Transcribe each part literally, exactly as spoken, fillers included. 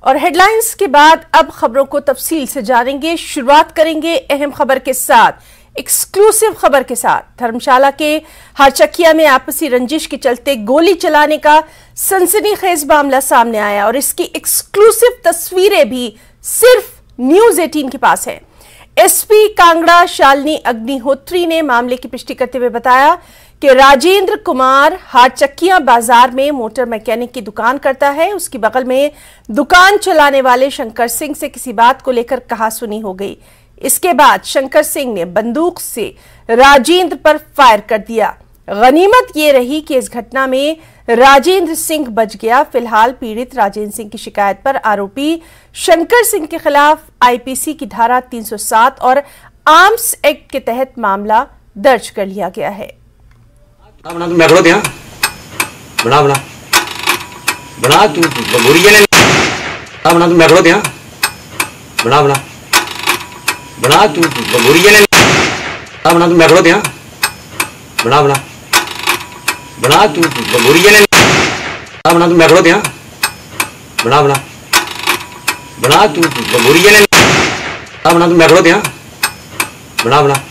और हेडलाइंस के बाद अब खबरों को तफसील से जानेंगे। शुरुआत करेंगे अहम खबर के साथ, एक्सक्लूसिव खबर के साथ। धर्मशाला के हरचकिया में आपसी रंजिश के चलते गोली चलाने का सनसनीखेज मामला सामने आया और इसकी एक्सक्लूसिव तस्वीरें भी सिर्फ न्यूज अठारह के पास है। एसपी कांगड़ा शालिनी अग्निहोत्री ने मामले की पुष्टि करते हुए बताया कि राजेंद्र कुमार हाटचक्किया बाजार में मोटर मैकेनिक की दुकान करता है। उसकी बगल में दुकान चलाने वाले शंकर सिंह से किसी बात को लेकर कहासुनी हो गई। इसके बाद शंकर सिंह ने बंदूक से राजेंद्र पर फायर कर दिया। गनीमत ये रही कि इस घटना में राजेंद्र सिंह बच गया। फिलहाल पीड़ित राजेंद्र सिंह की शिकायत पर आरोपी शंकर सिंह के खिलाफ आईपीसी की धारा तीन सौ सात और आर्म्स एक्ट के तहत मामला दर्ज कर लिया गया है। बना तू मैकड़ो दिया बना बना बना तू बुरी ने बना तू मैकड़ो दिया बना बना बना तू बुरी ने बना तू मैकड़ो दिया बना बना बना तू बुरी ने बना तू मैकड़ो दिया बना बना बना तू बुरी ने बना तू मैकड़ो दिया बना बना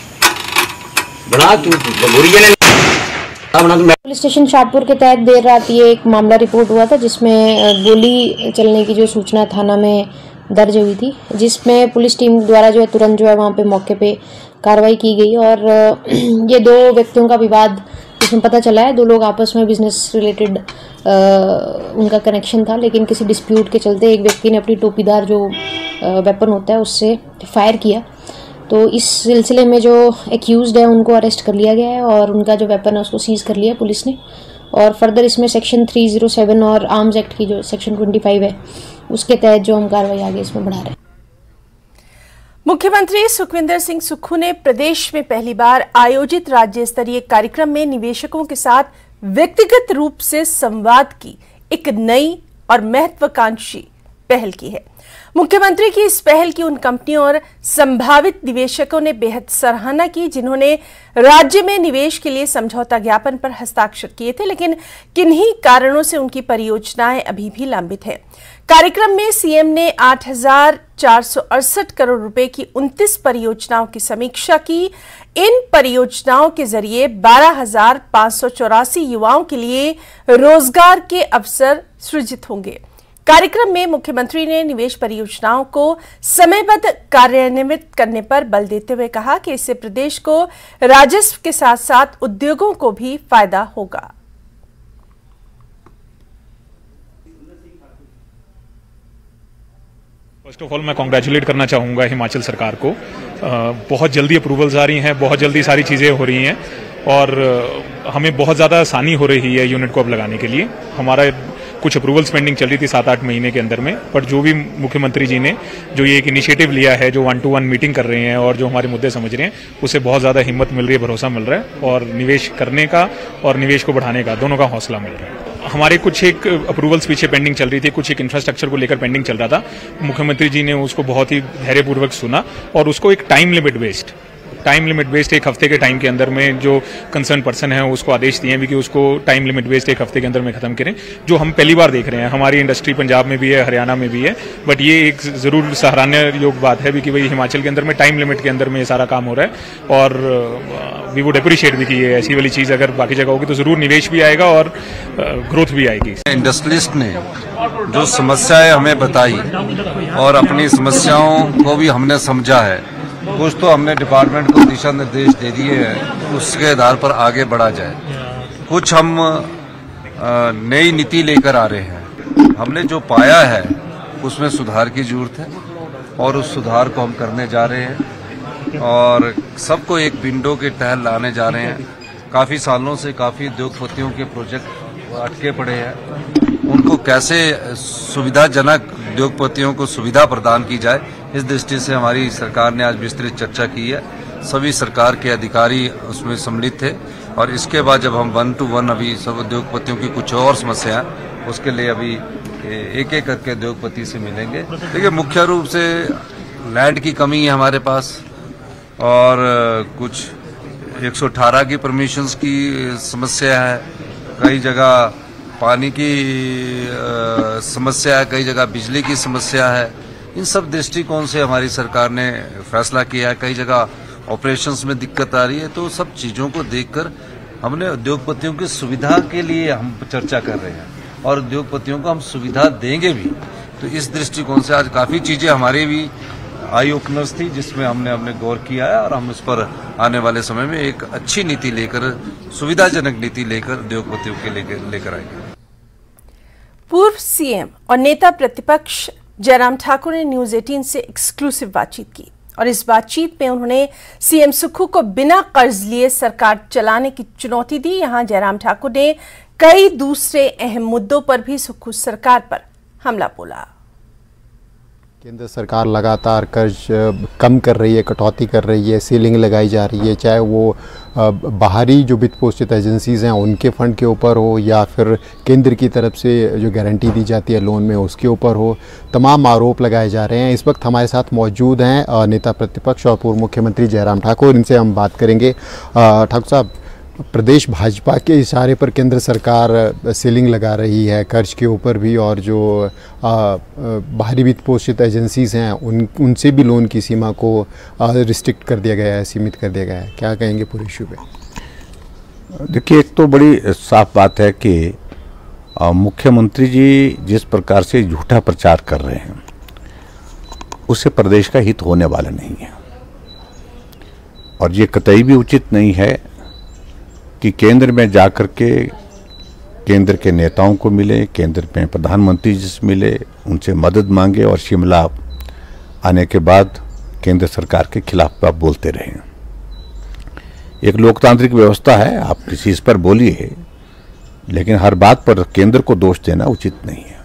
बना तू बुरी ने। पुलिस स्टेशन शाहपुर के तहत देर रात ये एक मामला रिपोर्ट हुआ था जिसमें गोली चलने की जो सूचना थाना में दर्ज हुई थी, जिसमें पुलिस टीम द्वारा जो है तुरंत जो है वहाँ पे मौके पे कार्रवाई की गई और ये दो व्यक्तियों का विवाद इसमें पता चला है। दो लोग आपस में बिजनेस रिलेटेड उनका कनेक्शन था, लेकिन किसी डिस्प्यूट के चलते एक व्यक्ति ने अपनी टोपीदार जो वेपन होता है उससे फायर किया। तो इस सिलसिले में जो एक्यूज्ड है उनको अरेस्ट कर लिया गया है और उनका जो वेपन है उसको सीज कर लिया पुलिस ने। और फर्दर इसमें सेक्शन तीन सौ सात और आर्म्स एक्ट की जो सेक्शन पच्चीस है उसके तहत जो हम कार्रवाई आगे इसमें बढ़ा रहे हैं। मुख्यमंत्री सुखविंदर सिंह सुक्खू ने प्रदेश में पहली बार आयोजित राज्य स्तरीय कार्यक्रम में निवेशकों के साथ व्यक्तिगत रूप से संवाद की एक नई और महत्वाकांक्षी पहल की है। मुख्यमंत्री की इस पहल की उन कंपनियों और संभावित निवेशकों ने बेहद सराहना की जिन्होंने राज्य में निवेश के लिए समझौता ज्ञापन पर हस्ताक्षर किए थे, लेकिन किन्हीं कारणों से उनकी परियोजनाएं अभी भी लंबित हैं। कार्यक्रम में सीएम ने आठ हजार चार सौ अड़सठ करोड़ रुपए की उनतीस परियोजनाओं की समीक्षा की। इन परियोजनाओं के जरिए बारह हजार पांच सौ चौरासी युवाओं के लिए रोजगार के अवसर सृजित होंगे। कार्यक्रम में मुख्यमंत्री ने निवेश परियोजनाओं को समयबद्ध कार्यान्वित करने पर बल देते हुए कहा कि इससे प्रदेश को राजस्व के साथ साथ उद्योगों को भी फायदा होगा। फर्स्ट ऑफ ऑल मैं कॉन्ग्रेचुलेट करना चाहूँगा हिमाचल सरकार को। बहुत जल्दी अप्रूवल्स आ रही हैं, बहुत जल्दी सारी चीज़ें हो रही हैं और हमें बहुत ज़्यादा आसानी हो रही है यूनिट को अब लगाने के लिए। हमारा कुछ अप्रूवल्स पेंडिंग चल रही थी सात आठ महीने के अंदर में, पर जो भी मुख्यमंत्री जी ने जो ये एक इनिशिएटिव लिया है, जो वन टू वन मीटिंग कर रहे हैं और जो हमारे मुद्दे समझ रहे हैं, उससे बहुत ज़्यादा हिम्मत मिल रही है, भरोसा मिल रहा है और निवेश करने का और निवेश को बढ़ाने का दोनों का हौसला मिल रहा है। हमारे कुछ एक अप्रूवल्स पीछे पेंडिंग चल रही थी, कुछ एक इंफ्रास्ट्रक्चर को लेकर पेंडिंग चल रहा था। मुख्यमंत्री जी ने उसको बहुत ही धैर्यपूर्वक सुना और उसको एक time limit based time limit based एक हफ्ते के टाइम के अंदर में जो कंसर्न पर्सन है उसको आदेश दिए हैं कि उसको टाइम लिमिट बेस्ड एक हफ्ते के अंदर में खत्म करें, जो हम पहली बार देख रहे हैं। हमारी इंडस्ट्री पंजाब में भी है, हरियाणा में भी है, बट ये एक जरूर सराहनीय योग बात है भी कि भाई हिमाचल के अंदर में टाइम लिमिट के अंदर में ये सारा काम हो रहा है और वी वुड अप्रिशिएट भी कि ये ऐसी वाली चीज़ अगर बाकी जगह होगी तो जरूर निवेश भी आएगा और ग्रोथ भी आएगी। इंडस्ट्रियलिस्ट ने जो समस्याएं हमें बताई और अपनी समस्याओं को भी हमने समझा है, कुछ तो हमने डिपार्टमेंट को दिशा निर्देश दे दिए हैं, उसके आधार पर आगे बढ़ा जाए। कुछ हम नई नीति लेकर आ रहे हैं। हमने जो पाया है उसमें सुधार की जरूरत है और उस सुधार को हम करने जा रहे हैं और सबको एक विंडो के तहत लाने जा रहे हैं। काफ़ी सालों से काफ़ी उद्योगपतियों के प्रोजेक्ट अटके पड़े हैं, उनको कैसे सुविधाजनक उद्योगपतियों को सुविधा प्रदान की जाए, इस दृष्टि से हमारी सरकार ने आज विस्तृत चर्चा की है। सभी सरकार के अधिकारी उसमें सम्मिलित थे और इसके बाद जब हम वन टू वन अभी सब उद्योगपतियों की कुछ और समस्या उसके लिए अभी एक एक करके उद्योगपति से मिलेंगे। देखिए, मुख्य रूप से लैंड की कमी है हमारे पास और कुछ एक सौ अठारह की परमिशंस की समस्या है। कई जगह पानी की समस्या है, कई जगह बिजली की समस्या है। इन सब दृष्टिकोण से हमारी सरकार ने फैसला किया है। कई जगह ऑपरेशंस में दिक्कत आ रही है, तो सब चीजों को देखकर हमने उद्योगपतियों की सुविधा के लिए हम चर्चा कर रहे हैं और उद्योगपतियों को हम सुविधा देंगे भी। तो इस दृष्टिकोण से आज काफी चीजें हमारी भी आई ओपनर्स थी, जिसमें हमने हमने गौर किया है और हम इस पर आने वाले समय में एक अच्छी नीति लेकर, सुविधाजनक नीति लेकर उद्योगपतियों के लेकर लेकर आएंगे। पूर्व सीएम और नेता प्रतिपक्ष जयराम ठाकुर ने न्यूज अठारह से एक्सक्लूसिव बातचीत की और इस बातचीत में उन्होंने सीएम सुक्खू को बिना कर्ज लिए सरकार चलाने की चुनौती दी। यहां जयराम ठाकुर ने कई दूसरे अहम मुद्दों पर भी सुक्खू सरकार पर हमला बोला। केंद्र सरकार लगातार कर्ज कम कर रही है, कटौती कर रही है, सीलिंग लगाई जा रही है, चाहे वो बाहरी जो वित्त पोषित एजेंसीज हैं उनके फंड के ऊपर हो या फिर केंद्र की तरफ से जो गारंटी दी जाती है लोन में उसके ऊपर हो। तमाम आरोप लगाए जा रहे हैं। इस वक्त हमारे साथ मौजूद हैं नेता प्रतिपक्ष और पूर्व मुख्यमंत्री जयराम ठाकुर। इनसे हम बात करेंगे। ठाकुर साहब, प्रदेश भाजपा के इशारे पर केंद्र सरकार सीलिंग लगा रही है कर्ज के ऊपर भी, और जो बाहरी वित्त पोषित एजेंसीज हैं उन उनसे भी लोन की सीमा को रिस्ट्रिक्ट कर दिया गया है, सीमित कर दिया गया है। क्या कहेंगे पूरे इशू पे? देखिए, एक तो बड़ी साफ बात है कि मुख्यमंत्री जी जिस प्रकार से झूठा प्रचार कर रहे हैं उससे प्रदेश का हित होने वाला नहीं है, और ये कतई भी उचित नहीं है कि केंद्र में जाकर के केंद्र के नेताओं को मिले, केंद्र में प्रधानमंत्री जी से मिले, उनसे मदद मांगे और शिमला आने के बाद केंद्र सरकार के खिलाफ आप बोलते रहें। एक लोकतांत्रिक व्यवस्था है, आप किसी इस पर बोलिए, लेकिन हर बात पर केंद्र को दोष देना उचित नहीं है।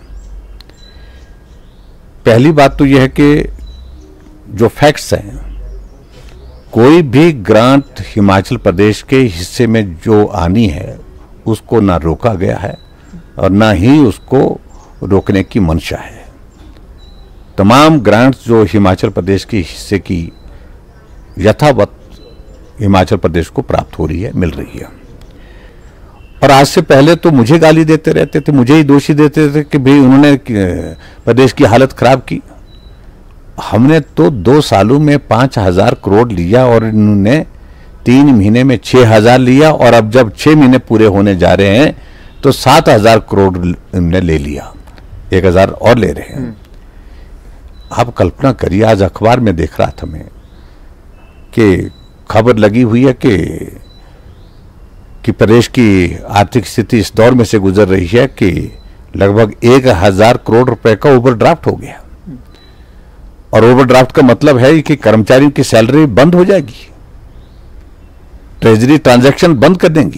पहली बात तो यह है कि जो फैक्ट्स हैं, कोई भी ग्रांट हिमाचल प्रदेश के हिस्से में जो आनी है उसको ना रोका गया है और ना ही उसको रोकने की मंशा है। तमाम ग्रांट्स जो हिमाचल प्रदेश के हिस्से की यथावत हिमाचल प्रदेश को प्राप्त हो रही है, मिल रही है। और आज से पहले तो मुझे गाली देते रहते थे, मुझे ही दोषी देते थे कि भाई उन्होंने प्रदेश की हालत खराब की। हमने तो दो सालों में पांच हजार करोड़ लिया और इन्होंने तीन महीने में छह हजार लिया, और अब जब छह महीने पूरे होने जा रहे हैं तो सात हजार करोड़ इन्होंने ले लिया, एक हजार और ले रहे हैं। आप कल्पना करिए, आज अखबार में देख रहा था मैं कि खबर लगी हुई है कि कि प्रदेश की आर्थिक स्थिति इस दौर में से गुजर रही है कि लगभग एक हजार करोड़ रुपए का ओवरड्राफ्ट हो गया। और ओवरड्राफ्ट का मतलब है कि कर्मचारियों की सैलरी बंद हो जाएगी, ट्रेजरी ट्रांजैक्शन बंद कर देंगी।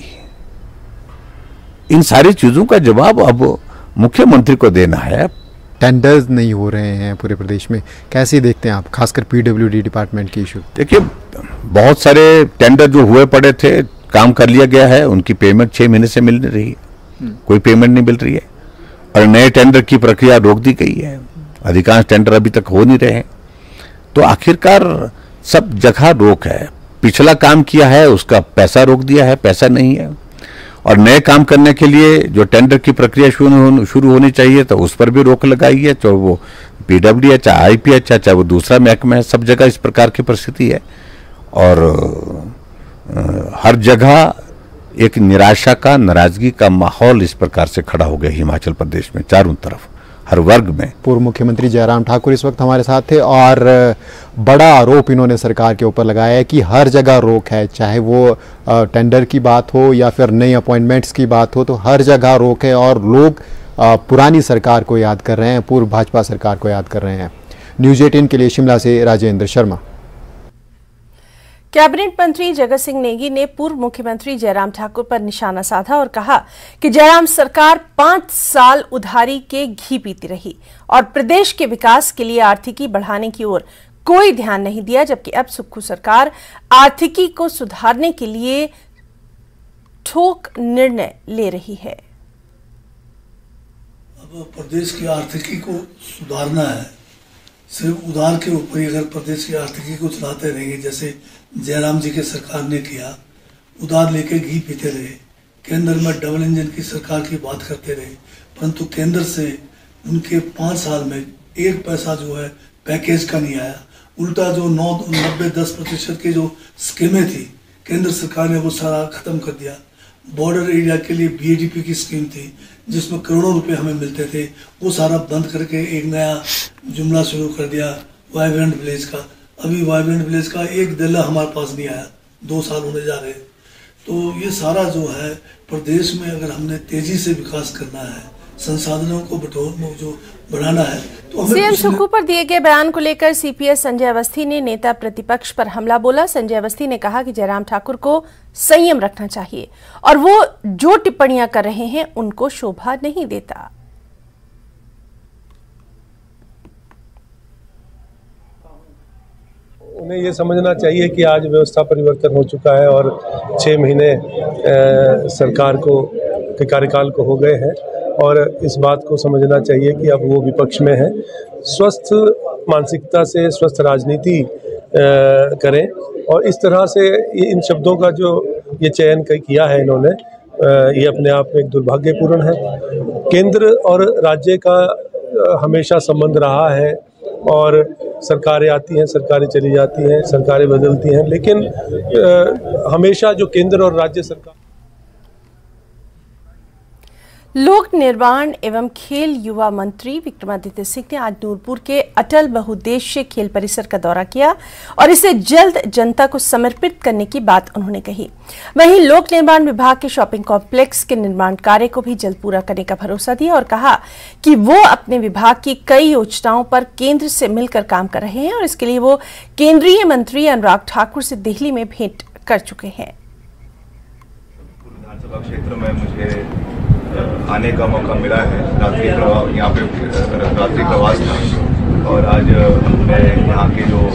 इन सारी चीजों का जवाब अब मुख्यमंत्री को देना है। टेंडर्स नहीं हो रहे हैं पूरे प्रदेश में, कैसे देखते हैं आप, खासकर पीडब्ल्यूडी डिपार्टमेंट की इशू? देखिए, बहुत सारे टेंडर जो हुए पड़े थे, काम कर लिया गया है, उनकी पेमेंट छह महीने से मिल रही है, कोई पेमेंट नहीं मिल रही है, और नए टेंडर की प्रक्रिया रोक दी गई है। अधिकांश टेंडर अभी तक हो नहीं रहे हैं। तो आखिरकार सब जगह रोक है। पिछला काम किया है उसका पैसा रोक दिया है, पैसा नहीं है, और नए काम करने के लिए जो टेंडर की प्रक्रिया शुरू शुरू होनी चाहिए तो उस पर भी रोक लगाई है, चाहे वो पीडब्ल्यू है, चाहे आईपीएच है, चाहे वो दूसरा महकमा है, सब जगह इस प्रकार की परिस्थिति है। और आ, हर जगह एक निराशा का, नाराजगी का माहौल इस प्रकार से खड़ा हो गया हिमाचल प्रदेश में, चारों तरफ, हर वर्ग में। पूर्व मुख्यमंत्री जयराम ठाकुर इस वक्त हमारे साथ थे, और बड़ा आरोप इन्होंने सरकार के ऊपर लगाया है कि हर जगह रोक है, चाहे वो टेंडर की बात हो या फिर नई अपॉइंटमेंट्स की बात हो, तो हर जगह रोक है और लोग पुरानी सरकार को याद कर रहे हैं, पूर्व भाजपा सरकार को याद कर रहे हैं। न्यूज अठारह के लिए शिमला से राजेंद्र शर्मा। कैबिनेट मंत्री जगत सिंह नेगी ने पूर्व मुख्यमंत्री जयराम ठाकुर पर निशाना साधा और कहा कि जयराम सरकार पांच साल उधारी के घी पीती रही और प्रदेश के विकास के लिए आर्थिकी बढ़ाने की ओर कोई ध्यान नहीं दिया, जबकि अब सुक्खू सरकार आर्थिकी को सुधारने के लिए ठोक निर्णय ले रही है। अब प्रदेश की आर्थिकी को सुधारना है, सिर्फ उधार के ऊपर ही अगर प्रदेश की आर्थिकी को चलाते रहेंगे, जैसे जयराम जी के सरकार ने किया, उधार लेके घी पीते रहे, केंद्र में डबल इंजन की सरकार की बात करते रहे, परंतु केंद्र से उनके पाँच साल में एक पैसा जो है पैकेज का नहीं आया। उल्टा जो नौ नब्बे दस प्रतिशत की जो स्कीमें थी केंद्र सरकार ने वो सारा खत्म कर दिया। बॉर्डर एरिया के लिए बी ए डी पी की स्कीम थी जिसमें करोड़ों रुपए हमें मिलते थे, वो सारा बंद करके एक नया जुमला शुरू कर दिया वाइब्रेंट विलेज का। अभी वाइब्रेंट विलेज का एक दिल्ला हमारे पास नहीं आया, दो साल होने जा रहे। तो ये सारा जो है प्रदेश में अगर हमने तेजी से विकास करना है, संसाधनों को बटोर जो बढ़ाना है तो सीएम सुक्खू पर दिए गए बयान को लेकर सीपीएस संजय अवस्थी ने नेता प्रतिपक्ष पर हमला बोला। संजय अवस्थी ने कहा कि जयराम ठाकुर को संयम रखना चाहिए और वो जो टिप्पणियां कर रहे हैं उनको शोभा नहीं देता। उन्हें ये समझना चाहिए कि आज व्यवस्था परिवर्तन हो चुका है और छः महीने सरकार को के कार्यकाल को हो गए हैं और इस बात को समझना चाहिए कि अब वो विपक्ष में है। स्वस्थ मानसिकता से स्वस्थ राजनीति करें और इस तरह से इन शब्दों का जो ये चयन किया है इन्होंने, ये अपने आप में एक दुर्भाग्यपूर्ण है। केंद्र और राज्य का हमेशा संबंध रहा है और सरकारें आती हैं, सरकारें चली जाती हैं, सरकारें बदलती हैं, लेकिन हमेशा जो केंद्र और राज्य सरकार। लोक निर्माण एवं खेल युवा मंत्री विक्रमादित्य सिंह ने आज नूरपुर के अटल बहुउद्देश्य खेल परिसर का दौरा किया और इसे जल्द जनता को समर्पित करने की बात उन्होंने कही। वहीं लोक निर्माण विभाग के शॉपिंग कॉम्प्लेक्स के निर्माण कार्य को भी जल्द पूरा करने का भरोसा दिया और कहा कि वो अपने विभाग की कई योजनाओं पर केंद्र से मिलकर काम कर रहे हैं और इसके लिए वो केंद्रीय मंत्री अनुराग ठाकुर से दिल्ली में भेंट कर चुके हैं। विधानसभा क्षेत्र में मुझे आने का मौका मिला है। रात्रि प्रवास यहाँ पे रात्रि प्रवास था और आज मैं यहाँ के जो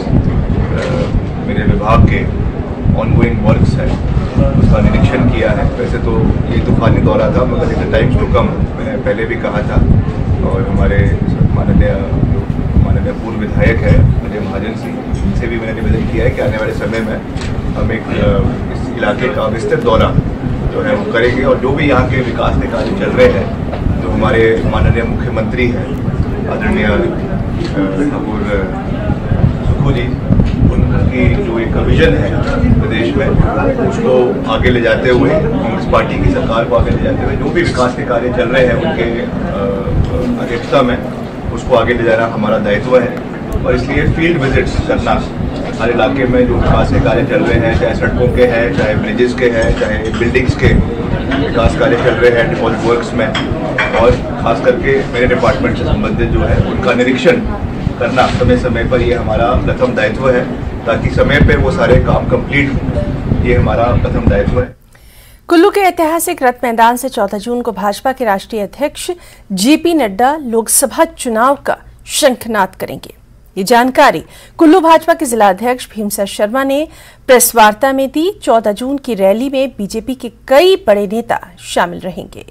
मेरे विभाग के ऑनगोइंग वर्क्स है उसका निरीक्षण किया है। वैसे तो ये तूफानी दौरा था मगर इट टाइम्स टू कम, मैंने पहले भी कहा था और हमारे माननीय माननीय पूर्व विधायक है अजय महाजन सिंह, इनसे भी मैंने निवेदन किया है कि आने वाले समय में हम एक इस इलाके का विस्तृत दौरा जो है वो करेंगे और जो भी यहाँ के विकास के कार्य चल रहे हैं, जो हमारे माननीय मुख्यमंत्री हैं आदरणीय ठाकुर सुक्खू जी, उनकी जो एक विजन है प्रदेश में उसको आगे ले जाते हुए, कांग्रेस पार्टी की सरकार को आगे ले जाते हुए जो भी विकास के कार्य चल रहे हैं उनके अध्यक्षता में उसको आगे ले जाना हमारा दायित्व है। और इसलिए फील्ड विजिट्स करना हर इलाके में जो विकास के कार्य चल रहे हैं, चाहे सड़कों के हैं, चाहे ब्रिजेस के हैं, चाहे बिल्डिंग्स के विकास कार्य चल रहे हैं डिफॉल्ट वर्क्स में, और खास करके मेरे डिपार्टमेंट से संबंधित जो है उनका निरीक्षण करना समय समय पर, ये हमारा प्रथम दायित्व है ताकि समय पे वो सारे काम कंप्लीट हो, ये हमारा प्रथम दायित्व है। कुल्लू के ऐतिहासिक रथ मैदान से चौदह जून को भाजपा के राष्ट्रीय अध्यक्ष जेपी नड्डा लोकसभा चुनाव का शंखनाद करेंगे। ये जानकारी कुल्लू भाजपा के जिला अध्यक्ष भीमसर शर्मा ने प्रेस वार्ता में दी। चौदह जून की रैली में बीजेपी के कई बड़े नेता शामिल रहेंगे।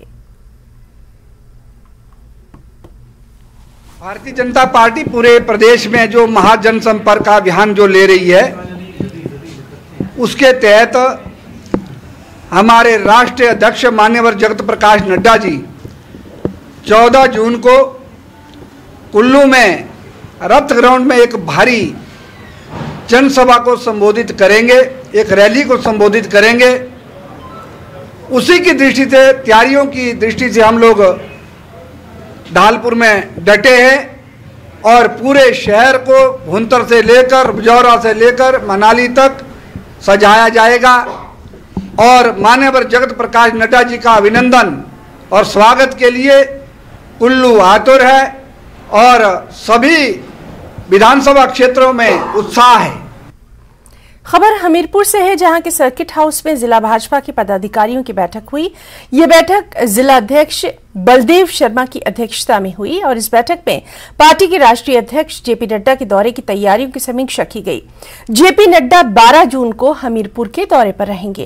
भारतीय जनता पार्टी पूरे प्रदेश में जो महाजन संपर्क का अभियान जो ले रही है, उसके तहत हमारे राष्ट्रीय अध्यक्ष मान्यवर जगत प्रकाश नड्डा जी चौदह जून को कुल्लू में रथ ग्राउंड में एक भारी जनसभा को संबोधित करेंगे, एक रैली को संबोधित करेंगे। उसी की दृष्टि से, तैयारियों की दृष्टि से हम लोग ढालपुर में डटे हैं और पूरे शहर को भुंतर से लेकर बुजौरा से लेकर मनाली तक सजाया जाएगा और माननीय जगत प्रकाश नड्डा जी का अभिनंदन और स्वागत के लिए कुल्लू आतुर है और सभी विधानसभा क्षेत्रों में उत्साह है। खबर हमीरपुर से है, जहां के सर्किट हाउस में जिला भाजपा के पदाधिकारियों की बैठक हुई। ये बैठक जिला अध्यक्ष बलदेव शर्मा की अध्यक्षता में हुई और इस बैठक में पार्टी के राष्ट्रीय अध्यक्ष जेपी नड्डा के दौरे की तैयारियों की समीक्षा की गई। जेपी नड्डा बारह जून को हमीरपुर के दौरे पर रहेंगे।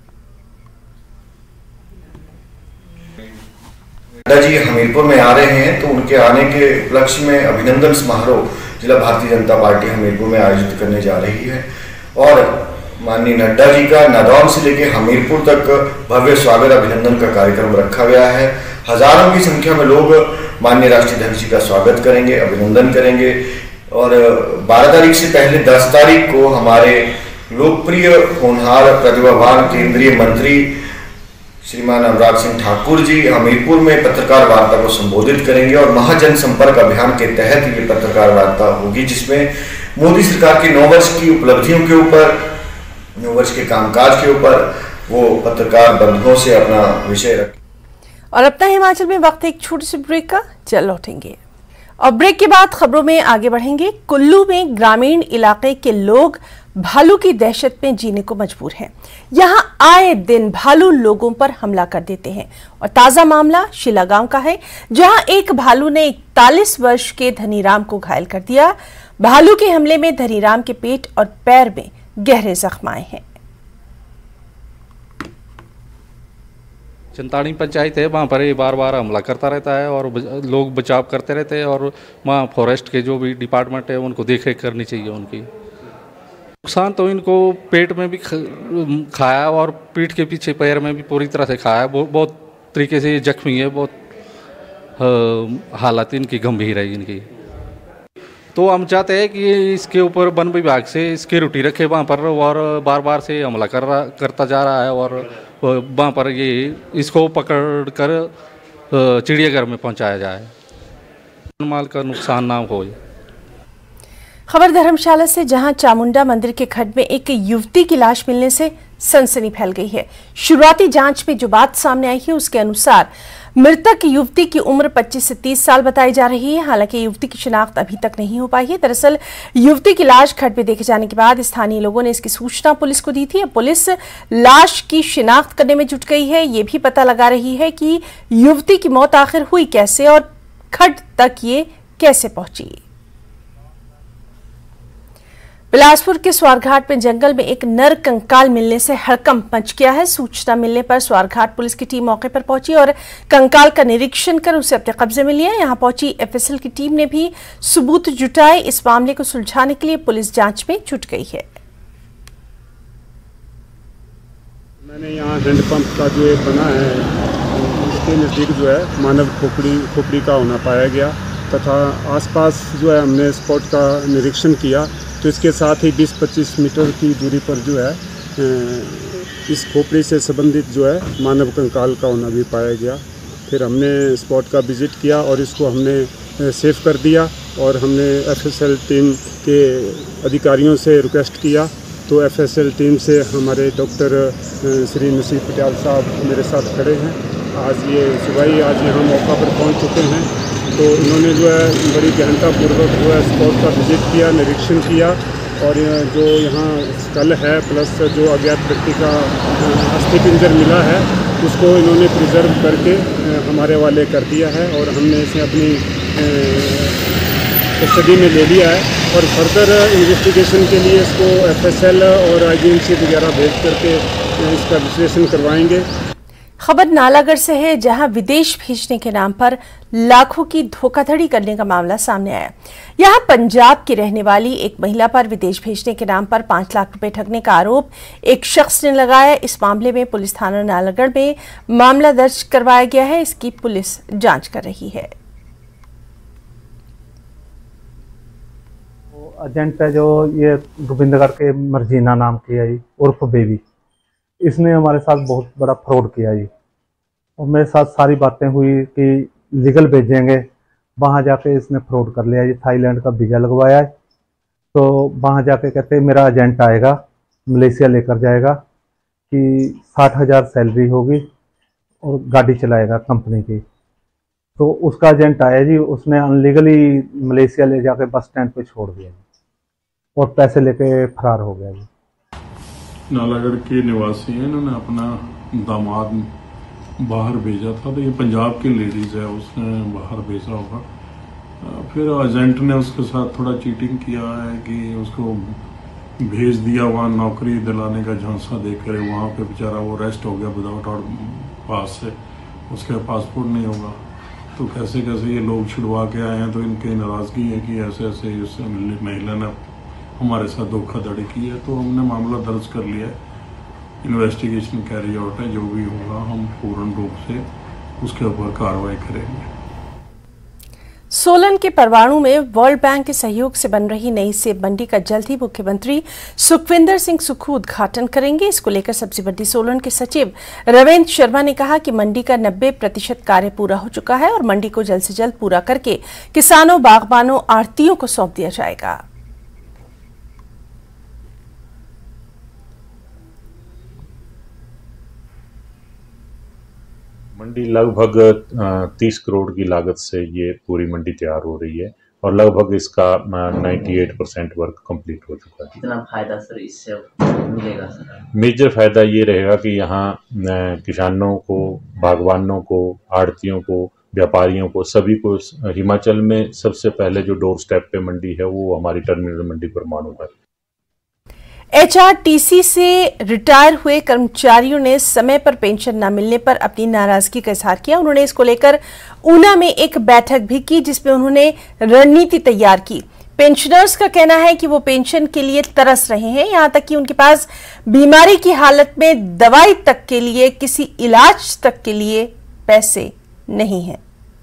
नड्डा जी हमीरपुर में आ रहे हैं तो उनके आने के उपलक्ष्य में अभिनंदन समारोह जिला भारतीय जनता पार्टी हमीरपुर में आयोजित करने जा रही है और माननीय नड्डा जी का नादौन से लेकर हमीरपुर तक भव्य स्वागत अभिनंदन का कार्यक्रम रखा गया है। हजारों की संख्या में लोग माननीय राष्ट्रीय अध्यक्ष जी का स्वागत करेंगे, अभिनंदन करेंगे। और बारह तारीख से पहले दस तारीख को हमारे लोकप्रिय होनहार प्रतिभावान केंद्रीय मंत्री श्रीमान अनुराग सिंह ठाकुर जी हमीरपुर में पत्रकार वार्ता को संबोधित करेंगे और महाजन संपर्क अभियान के तहत ये पत्रकार वार्ता होगी, जिसमें मोदी सरकार की नौ वर्ष की उपलब्धियों के ऊपर, नौ वर्ष के कामकाज के ऊपर वो पत्रकार बंधुओं से अपना विषय रखें। और अपना हिमाचल में वक्त एक छोटे से ब्रेक का, चल लौटेंगे और ब्रेक के बाद खबरों में आगे बढ़ेंगे। कुल्लू में ग्रामीण इलाके के लोग भालू की दहशत में जीने को मजबूर हैं। यहां आए दिन भालू लोगों पर हमला कर देते हैं और ताजा मामला शिला गांव का है, जहां एक भालू ने इकतालीस वर्ष के धनीराम को घायल कर दिया। भालू के हमले में धनीराम के पेट और पैर में गहरे जख्म आए हैं। चिंताड़ी पंचायत है, वहाँ पर ये बार बार हमला करता रहता है और लोग बचाव करते रहते हैं और वहाँ फॉरेस्ट के जो भी डिपार्टमेंट है उनको देख रेख करनी चाहिए उनकी। नुकसान तो इनको पेट में भी खाया और पीठ के पीछे पैर में भी पूरी तरह से खाया, बहुत बहुत तरीके से ये जख्मी है, बहुत हालत इनकी गंभीर है इनकी। तो हम चाहते हैं कि इसके ऊपर वन विभाग से सिक्योरिटी रखे वहाँ पर, और बार बार से हमला कर रहा करता जा रहा है और वहाँ पर ये इसको पकड़ कर चिड़ियाघर में पहुँचाया जाए, माल का नुकसान ना हो। खबर धर्मशाला से, जहां चामुंडा मंदिर के खड्ड में एक युवती की लाश मिलने से सनसनी फैल गई है। शुरुआती जांच में जो बात सामने आई है उसके अनुसार मृतक युवती की उम्र पच्चीस से तीस साल बताई जा रही है। हालांकि युवती की शिनाख्त अभी तक नहीं हो पाई है। दरअसल युवती की लाश खड्ड में देखे जाने के बाद स्थानीय लोगों ने इसकी सूचना पुलिस को दी थी। अब पुलिस लाश की शिनाख्त करने में जुट गई है। ये भी पता लगा रही है कि युवती की मौत आखिर हुई कैसे और खड्ड तक ये कैसे पहुंची। बिलासपुर के स्वारघाट में जंगल में एक नर कंकाल मिलने से हड़कंप मच गया है। सूचना मिलने पर स्वारघाट पुलिस की टीम मौके पर पहुंची और कंकाल का निरीक्षण कर उसे अपने कब्जे में लिया। यहां पहुंची एफएसएल की टीम ने भी सबूत जुटाए। इस मामले को सुलझाने के लिए पुलिस जांच में जुट गई है। मैंने यहाँ हैंडपंप का जो एक बना है इसके नज़दीक जो है मानव खोपड़ी खोपड़ी का होना पाया गया तथा आसपास जो है हमने स्पॉट का निरीक्षण किया, तो इसके साथ ही बीस पच्चीस मीटर की दूरी पर जो है इस खोपड़ी से संबंधित जो है मानव कंकाल का होना भी पाया गया। फिर हमने स्पॉट का विजिट किया और इसको हमने सेव कर दिया और हमने एफएसएल टीम के अधिकारियों से रिक्वेस्ट किया, तो एफएसएल टीम से हमारे डॉक्टर श्री नसीब पटियाल साहब मेरे साथ खड़े हैं। आज ये सुबह ही आज यहाँ मौका पर पहुँच चुके हैं, तो इन्होंने जो है बड़ी गहनतापूर्वक जो है स्पॉट का विजिट किया, निरीक्षण किया और जो यहाँ स्कल है प्लस जो अज्ञात व्यक्ति का अस्थि पिंजर मिला है उसको इन्होंने प्रिजर्व करके हमारे वाले कर दिया है और हमने इसे अपनी कस्टडी में ले लिया है और फर्दर इन्वेस्टिगेशन के लिए इसको एफएसएल और आईजीएमसी वगैरह भेज करके इसका विश्लेषण करवाएंगे। खबर नालागढ़ से है, जहां विदेश भेजने के नाम पर लाखों की धोखाधड़ी करने का मामला सामने आया। यहां पंजाब की रहने वाली एक महिला पर विदेश भेजने के नाम पर पांच लाख रुपए ठगने का आरोप एक शख्स ने लगाया। इस मामले में पुलिस थाना नालागढ़ में मामला दर्ज करवाया गया है। इसकी पुलिस जांच कर रही है। एजेंट है जो ये गोविंदगढ़ के मर्जीना नाम की है उर्फ बेबी, इसने हमारे साथ बहुत बड़ा फ्रॉड किया जी और मेरे साथ सारी बातें हुई कि लीगल भेजेंगे, वहाँ जाके इसने फ्रॉड कर लिया जी। थाईलैंड का वीज़ा लगवाया है, तो वहाँ जाके कहते मेरा एजेंट आएगा मलेशिया लेकर जाएगा कि साठ हज़ार सैलरी होगी और गाड़ी चलाएगा कंपनी की। तो उसका एजेंट आया जी, उसने अनलीगली मलेशिया ले जाके बस स्टैंड पे छोड़ दिया और पैसे लेके फरार हो गया जी। नालागढ़ के निवासी हैं, इन्होंने अपना दामाद बाहर भेजा था, तो ये पंजाब की लेडीज़ है, उसने बाहर भेजा होगा। फिर एजेंट ने उसके साथ थोड़ा चीटिंग किया है कि उसको भेज दिया वहाँ नौकरी दिलाने का झांसा देकर, वहाँ पे बेचारा वो रेस्ट हो गया विदाउट आउट पास से, उसके पासपोर्ट नहीं होगा। तो कैसे कैसे ये लोग छुड़वा के आए हैं, तो इनकी नाराज़गी है कि ऐसे ऐसे इस महिला ने हमारे साथ धोखाधड़ी की है। तो हमने मामला दर्ज कर लिया है, इन्वेस्टिगेशन कैरी आउट है, जो भी होगा हम पूर्ण रूप से उसके ऊपर कार्रवाई करेंगे। सोलन के परवाणु में वर्ल्ड बैंक के सहयोग से बन रही नई सेब मंडी का जल्द ही मुख्यमंत्री सुखविंदर सिंह सुक्खू उद्घाटन करेंगे। इसको लेकर सब्जी मंडी सोलन के सचिव रविंद्र शर्मा ने कहा कि मंडी का नब्बे प्रतिशत कार्य पूरा हो चुका है और मंडी को जल्द से जल्द पूरा करके किसानों, बागबानों, आढ़तियों को सौंप दिया जाएगा। मंडी लगभग तीस करोड़ की लागत से ये पूरी मंडी तैयार हो रही है और लगभग इसका अट्ठानवे परसेंट वर्क कंप्लीट हो चुका है। कितना फायदा सर इससे मिलेगा सर? मेजर फायदा ये रहेगा कि यहाँ किसानों को, बागवानों को, आड़तियों को, व्यापारियों को, सभी को हिमाचल में सबसे पहले जो डोर स्टेप पे मंडी है वो हमारी टर्मिनल मंडी परवाणु है। एचआरटीसी से रिटायर हुए कर्मचारियों ने समय पर पेंशन न मिलने पर अपनी नाराजगी का इजहार किया। उन्होंने इसको लेकर ऊना में एक बैठक भी की जिसमें उन्होंने रणनीति तैयार की। पेंशनर्स का कहना है कि वो पेंशन के लिए तरस रहे हैं, यहां तक कि उनके पास बीमारी की हालत में दवाई तक के लिए, किसी इलाज तक के लिए पैसे नहीं है।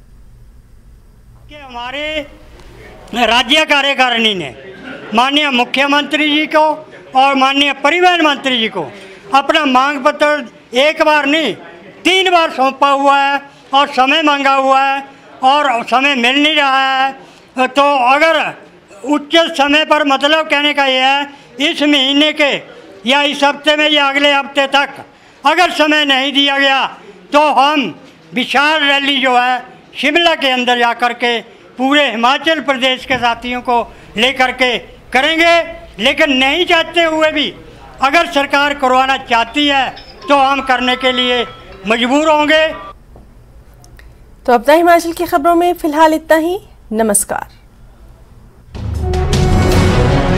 हमारे राज्य कार्यकारिणी ने माननीय मुख्यमंत्री जी को और माननीय परिवहन मंत्री जी को अपना मांग पत्र एक बार नहीं तीन बार सौंपा हुआ है और समय मांगा हुआ है और समय मिल नहीं रहा है। तो अगर उचित समय पर, मतलब कहने का यह है इस महीने के या इस हफ्ते में या अगले हफ्ते तक अगर समय नहीं दिया गया तो हम विशाल रैली जो है शिमला के अंदर जा कर के पूरे हिमाचल प्रदेश के साथियों को लेकर के करेंगे। लेकिन नहीं चाहते हुए भी अगर सरकार करवाना चाहती है तो हम करने के लिए मजबूर होंगे। तो अब तक हिमाचल की खबरों में फिलहाल इतना ही। नमस्कार।